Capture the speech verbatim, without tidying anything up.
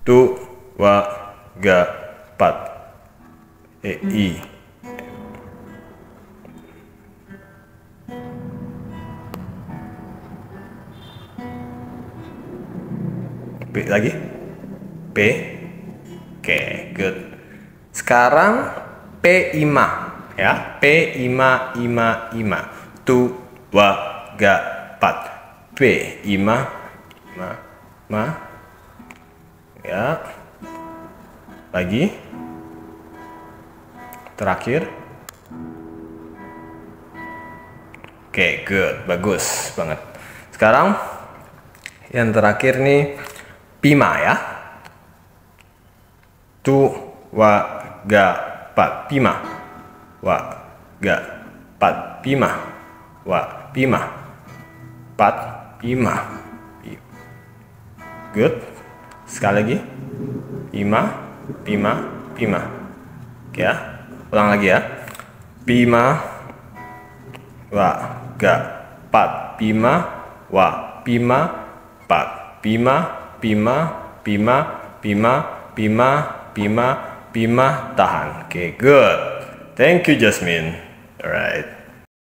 tu, wa, ga, pat. E, I. P lagi. P. Oke, good. Sekarang P ima ya. P ima ima ima. Tu, wa, ga, pat. P ima ima ma. Ya. Lagi. Terakhir. Oke, good. Bagus banget. Sekarang yang terakhir nih Pima ya. Tu, wa, ga, pat. Pima. Wa, ga, pat. Pima. Wa, pima. Pat, pima. Good. Sekali lagi. Pima, pima, pima. Oke ya. Ulang lagi ya. Pima, wa, ga, pat. Pima, wa, pima, pat. Pima, pima, pima, pima, pima, pima, pima, tahan. Oke, okay, good. Thank you, Jasmine. Alright.